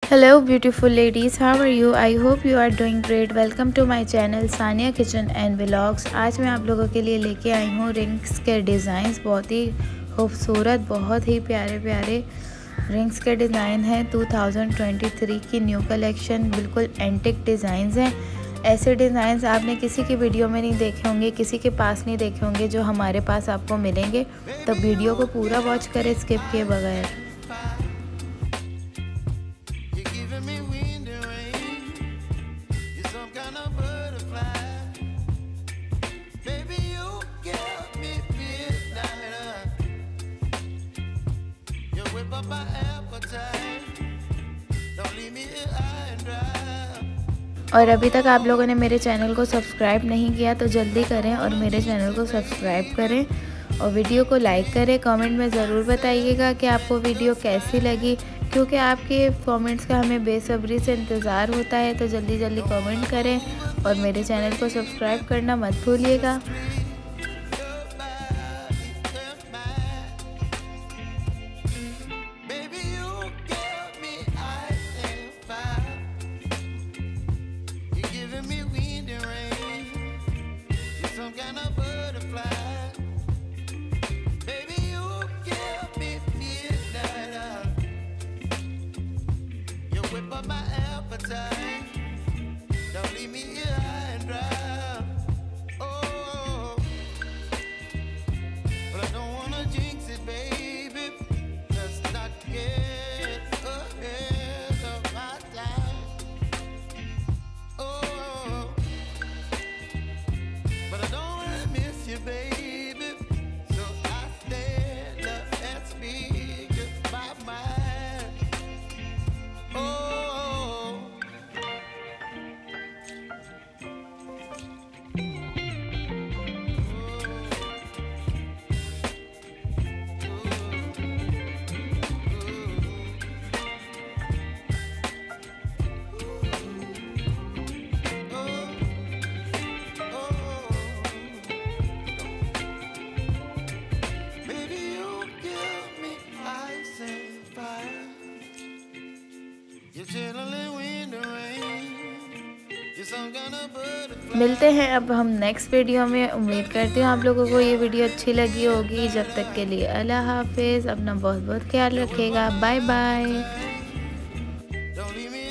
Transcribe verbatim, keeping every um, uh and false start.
Hello beautiful ladies, how are you? I hope you are doing great. Welcome to my channel Sania kitchen and vlogs. आज मैं आप लोगों के लिए लेके आई हूँ रिंग्स के डिज़ाइंस। बहुत ही खूबसूरत, बहुत ही प्यारे प्यारे रिंग्स के डिज़ाइन हैं। दो हज़ार तेईस की न्यू कलेक्शन, बिल्कुल एंटिक डिज़ाइंस हैं। ऐसे डिज़ाइंस आपने किसी की वीडियो में नहीं देखे होंगे, किसी के पास नहीं देखे होंगे जो हमारे पास आपको मिलेंगे। तो वीडियो को पूरा वॉच करें स्किप किए बगैर। और अभी तक आप लोगों ने मेरे चैनल को सब्सक्राइब नहीं किया तो जल्दी करें और मेरे चैनल को सब्सक्राइब करें और वीडियो को लाइक करें। कमेंट में ज़रूर बताइएगा कि आपको वीडियो कैसी लगी, क्योंकि आपके कमेंट्स का हमें बेसब्री से इंतज़ार होता है। तो जल्दी जल्दी कमेंट करें और मेरे चैनल को सब्सक्राइब करना मत भूलिएगा। मिलते हैं अब हम नेक्स्ट वीडियो में। उम्मीद करती हूँ आप लोगों को ये वीडियो अच्छी लगी होगी। जब तक के लिए अल्लाह हाफिज़। अपना बहुत बहुत ख्याल रखिएगा। Bye bye.